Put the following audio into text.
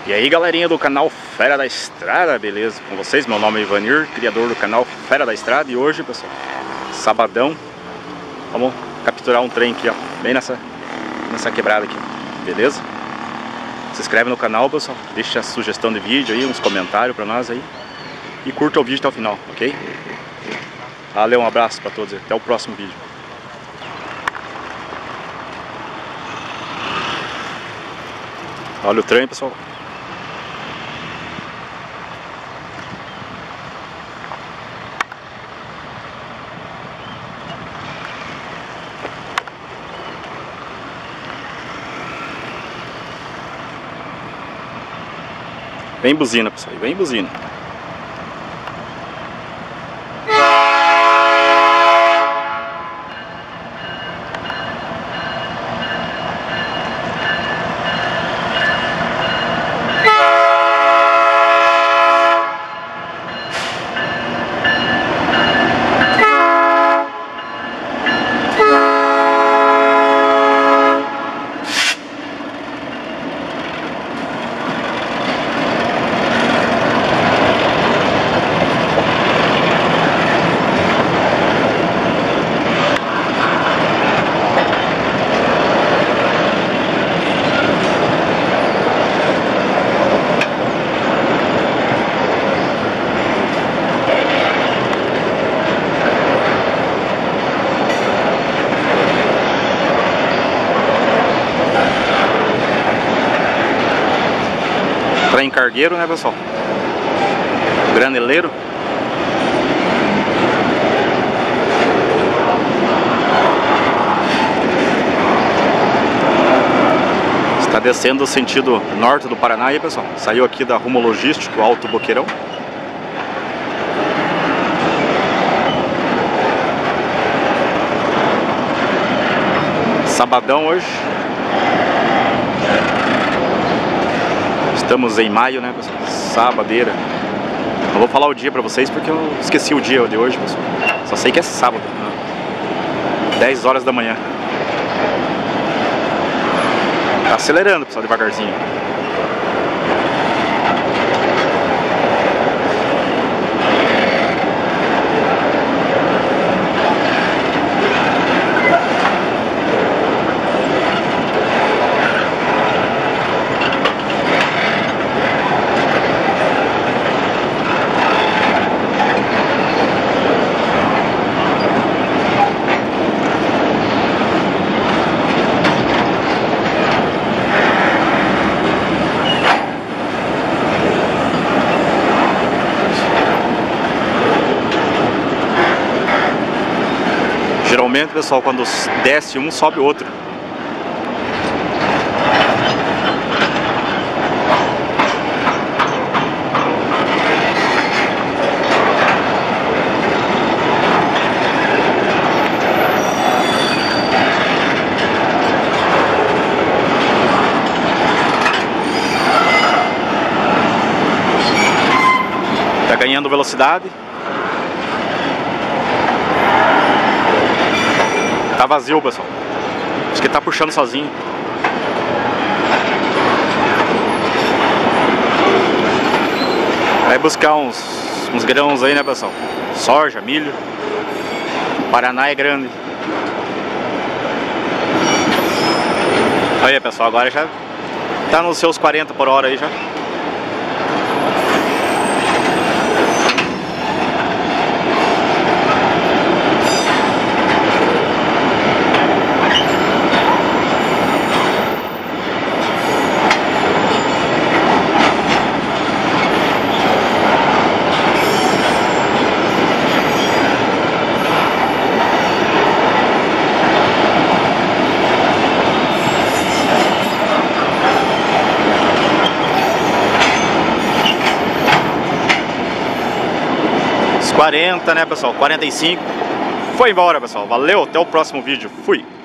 E aí galerinha do canal Fera da Estrada, beleza? Com vocês, meu nome é Ivanir, criador do canal Fera da Estrada. E hoje, pessoal, sabadão, vamos capturar um trem aqui, ó, bem nessa quebrada aqui, beleza? Se inscreve no canal, pessoal, deixa a sugestão de vídeo aí, uns comentários pra nós aí. E curta o vídeo até o final, ok? Valeu, um abraço pra todos, até o próximo vídeo. Olha o trem, pessoal. Vem buzina, pessoal, vem buzina. Trem cargueiro, né, pessoal? Graneleiro. Está descendo o sentido norte do Paraná aí, pessoal. Saiu aqui da Rumo Logístico Alto Boqueirão. Sabadão hoje. Estamos em maio, né, pessoal? Sabadeira. Não vou falar o dia pra vocês porque eu esqueci o dia de hoje, pessoal. Só sei que é sábado, né? 10 horas da manhã. Tá acelerando, pessoal, devagarzinho. Geralmente, pessoal, quando desce um, sobe outro. Tá ganhando velocidade. Tá vazio, pessoal. Acho que tá puxando sozinho. Vai buscar uns grãos aí, né, pessoal? Soja, milho. Paraná é grande. Aí, pessoal, agora já tá nos seus 40 por hora aí já. Uns 40, né, pessoal? 45. Foi embora, pessoal. Valeu, até o próximo vídeo. Fui!